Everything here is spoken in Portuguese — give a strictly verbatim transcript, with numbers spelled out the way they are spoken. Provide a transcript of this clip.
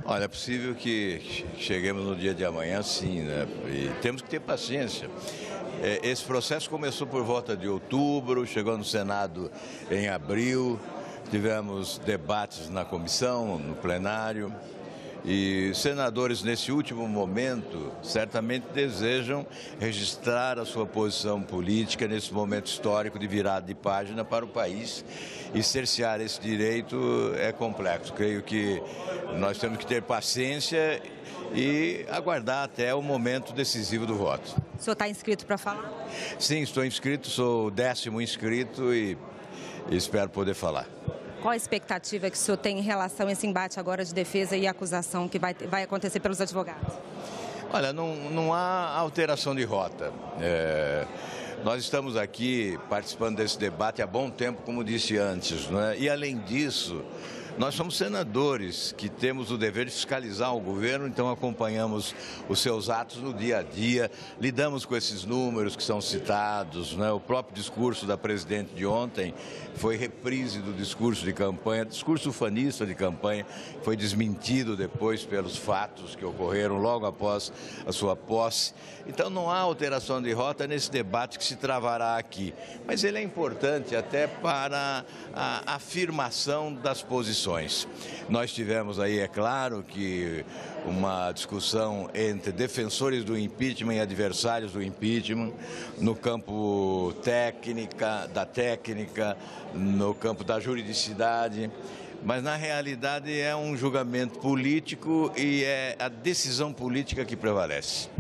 Olha, é possível que cheguemos no dia de amanhã, sim, né? E temos que ter paciência. É, esse processo começou por volta de outubro, chegou no Senado em abril, tivemos debates na comissão, no plenário. E senadores, nesse último momento, certamente desejam registrar a sua posição política nesse momento histórico de virada de página para o país. E cercear esse direito é complexo. Creio que nós temos que ter paciência e aguardar até o momento decisivo do voto. O senhor está inscrito para falar? Sim, estou inscrito, sou o décimo inscrito e espero poder falar. Qual a expectativa que o senhor tem em relação a esse embate agora de defesa e acusação que vai, vai acontecer pelos advogados? Olha, não, não há alteração de rota. É, nós estamos aqui participando desse debate há bom tempo, como disse antes, não é? E além disso, nós somos senadores que temos o dever de fiscalizar o governo, então acompanhamos os seus atos no dia a dia, lidamos com esses números que são citados, né? O próprio discurso da presidente de ontem foi reprise do discurso de campanha, discurso ufanista de campanha, foi desmentido depois pelos fatos que ocorreram logo após a sua posse. Então não há alteração de rota nesse debate que se travará aqui, mas ele é importante até para a afirmação das posições. Nós tivemos aí, é claro, que uma discussão entre defensores do impeachment e adversários do impeachment, no campo técnica, da técnica, no campo da juridicidade, mas na realidade é um julgamento político e é a decisão política que prevalece.